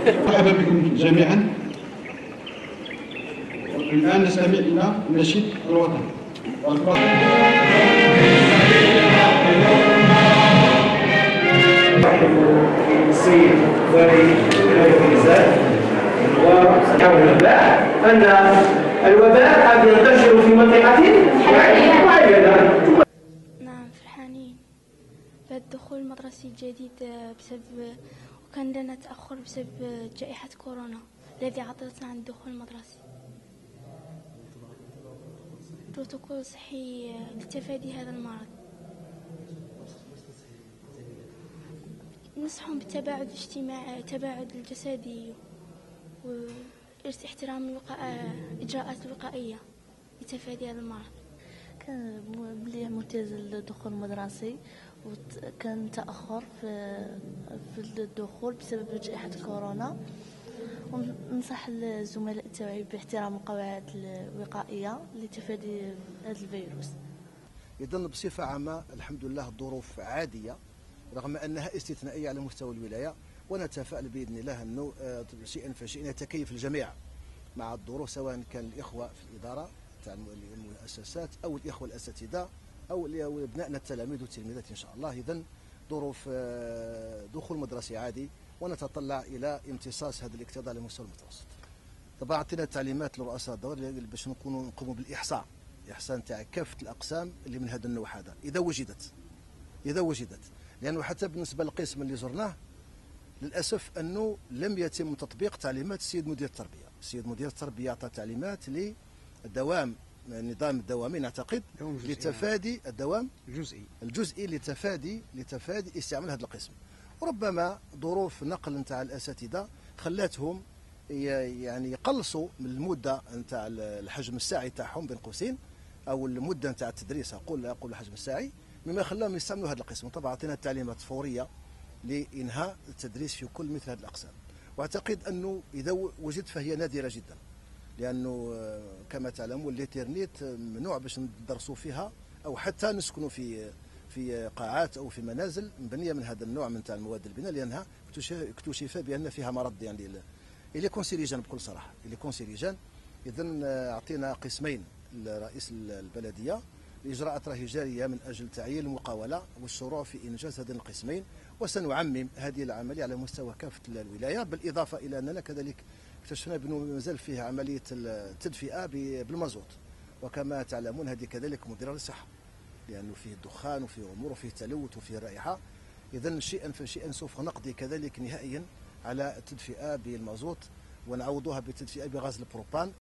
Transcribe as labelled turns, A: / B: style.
A: مرحبا بكم جميعا. الآن نستمع إلى نشيد الوطن.
B: السيد أن الوباء قد ينتشر في منطقة معينة.
C: نعم، فرحانين بالدخول المدرسي الجديد وكان لنا تأخر بسبب جائحة كورونا الذي عطلتنا عن الدخول المدرسي. بروتوكول صحي لتفادي هذا المرض. ننصحهم بالتباعد الاجتماعي، التباعد الجسدي، واحترام الإجراءات الوقائية لتفادي هذا المرض.
D: كان مليح ممتاز الدخول المدرسي، وكان تأخر في الدخول بسبب جائحة كورونا. وننصح الزملاء تاعي باحترام القواعد الوقائية لتفادي هذا الفيروس.
E: إذن بصفة عامة الحمد لله الظروف عادية رغم أنها استثنائية على مستوى الولاية، ونتفائل بإذن الله أنه شيئا فشيئا يتكيف الجميع مع الظروف، سواء كان الإخوة في الإدارة تاع المؤسسات أو الإخوة الأساتذة أو أبنائنا التلاميذ والتلميذات إن شاء الله. إذن ظروف دخول مدرسي عادي، ونتطلع إلى امتصاص هذا الاكتظاظ على مستوى المتوسط. طبعا عطينا تعليمات لرؤساء الدور باش نقوموا بالإحصاء تاع كافة الأقسام اللي من هذا النوع هذا إذا وجدت، لأنه حتى بالنسبة للقسم اللي زرناه للأسف أنه لم يتم تطبيق تعليمات السيد مدير التربية. السيد مدير التربية أعطى تعليمات للدوام، النظام الدوامي نعتقد لتفادي الدوام الجزئي لتفادي استعمال هذا القسم. وربما ظروف نقل نتاع الأساتذة خلاتهم يعني يقلصوا من المدة نتاع الحجم الساعي تاعهم بين قوسين، أو المدة نتاع التدريس أقول الحجم الساعي، مما خلاهم يستعملوا هذا القسم. طبعا أعطينا تعليمات فورية لإنهاء التدريس في كل مثل هذه الأقسام، وأعتقد أنه إذا وجدت فهي نادرة جدا، لأنه كما تعلمون الإنترنت ممنوع باش ندرسوا فيها أو حتى نسكنوا في قاعات أو في منازل مبنية من هذا النوع من تاع المواد البناء، لأنها اكتشف بأن فيها مرض يعني إلي كونسيريجان بكل صراحة، إلي كونسيريجان. إذن أعطينا قسمين لرئيس البلدية لإجراءات راهي جارية من أجل تعيين المقاولة والشروع في إنجاز هذين القسمين، وسنعمم هذه العملية على مستوى كافة الولاية، بالإضافة إلى أننا كذلك اكتشفنا بأنه مازال فيه عملية التدفئة بالمازوت، وكما تعلمون هذه كذلك مضرة للصحة، لأنه فيه الدخان وفيه أمور وفيه تلوث وفيه رائحة. إذن شيئا فشيئا سوف نقضي كذلك نهائيا على التدفئة بالمازوت ونعوضها بالتدفئة بغاز البروبان.